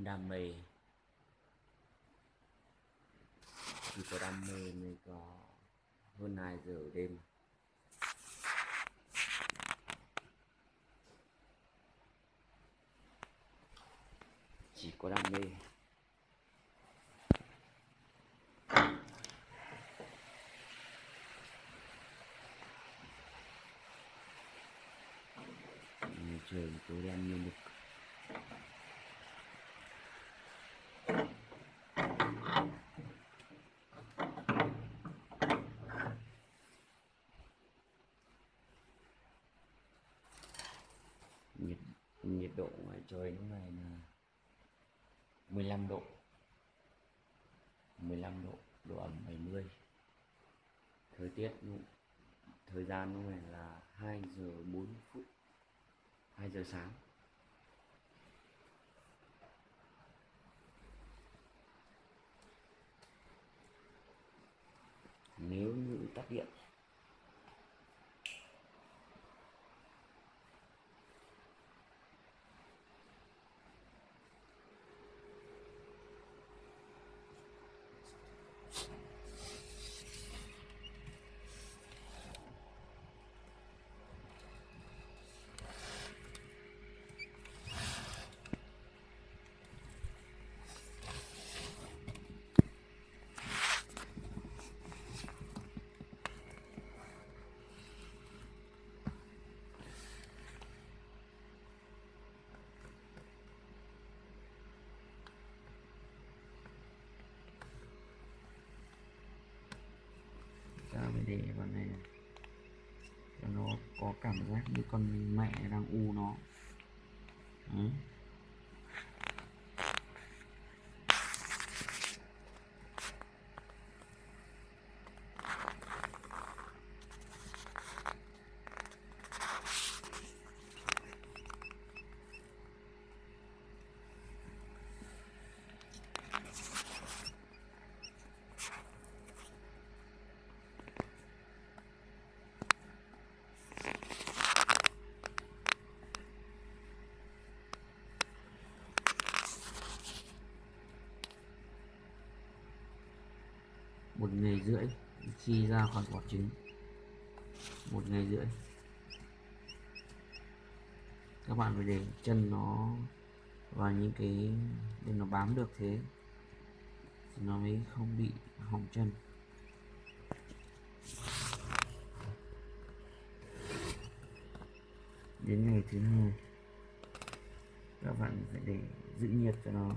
đam mê, chỉ có đam mê mới có hơn 2 giờ đêm. Chỉ có đam mê. Trời tối đen như mực. Nhiệt độ ngoài trời lúc này là 15 độ, 15 độ, độ ẩm 70. Thời gian lúc này là 2 giờ 4 phút, 2 giờ sáng. Nếu như tắt điện ra phải để vào này cho nó có cảm giác như con mẹ đang u nó. Đấy. Một ngày rưỡi khi ra khỏi vỏ trứng, 1 ngày rưỡi các bạn phải để chân nó vào những cái để nó bám được, thế thì nó mới không bị hỏng chân. Đến ngày thứ 2 các bạn phải để giữ nhiệt cho nó.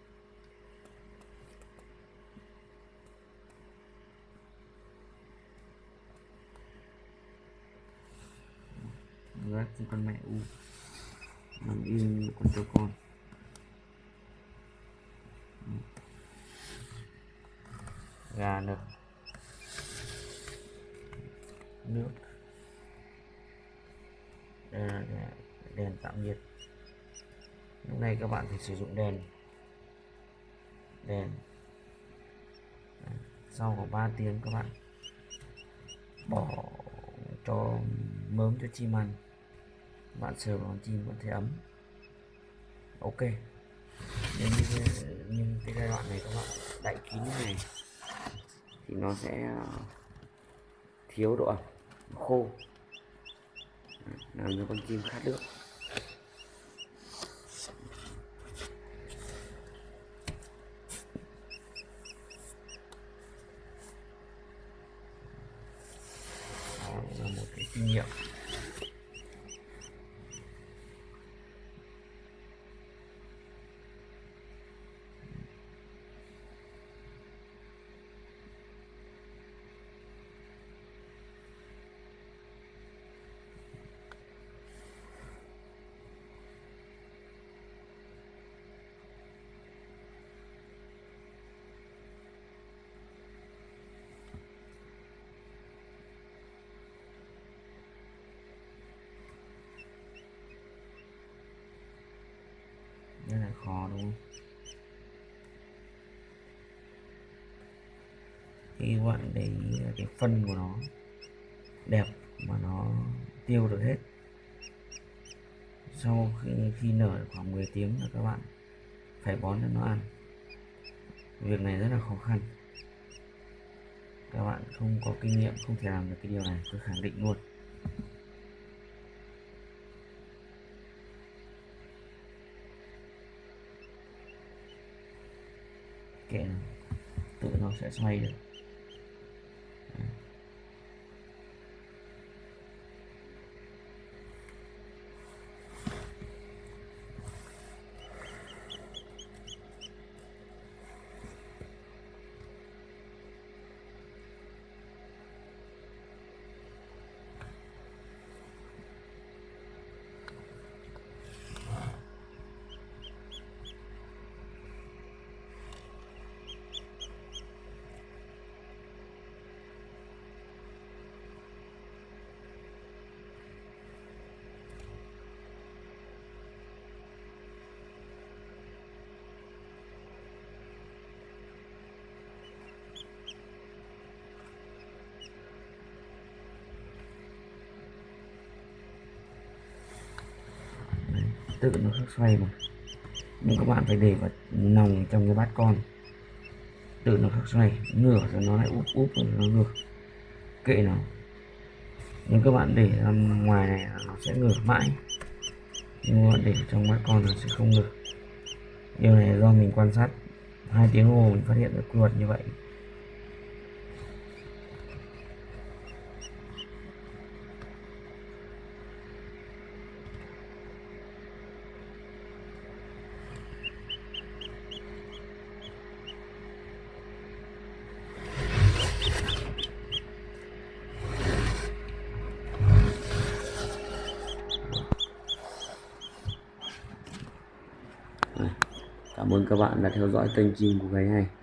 Gác cho con mẹ u nằm yên như con trâu con. Gà nực, nước, đây là đèn tạm nhiệt. Lúc này các bạn phải sử dụng đèn. Sau khoảng 3 tiếng các bạn bỏ cho mớm cho chim ăn, bạn sờ vào chim vẫn thấy ấm. Ok. Nhưng cái giai đoạn này các bạn đậy kín như này thì nó sẽ thiếu độ ẩm, khô, làm cho con chim khát nước. Đó là một cái kinh nghiệm. Rất là khó đúng không? Khi các bạn để ý cái phân của nó đẹp mà nó tiêu được hết, sau khi nở khoảng 10 tiếng là các bạn phải bón cho nó ăn. Việc này rất là khó khăn, các bạn không có kinh nghiệm không thể làm được cái điều này, tôi khẳng định luôn. Kệ nó, tự nó sẽ xoay được. Đấy, tự nó xoay mà, nhưng các bạn phải để vào nòng trong cái bát con, tự nó xoay ngửa rồi nó lại úp úp rồi nó ngược. Kệ nó, nhưng các bạn để ra ngoài này nó sẽ ngửa mãi, nhưng mà để trong bát con nó sẽ không ngửa. Điều này do mình quan sát 2 tiếng hồ mình phát hiện được quy luật như vậy. Cảm ơn các bạn đã theo dõi kênh chim của Gáy Hay.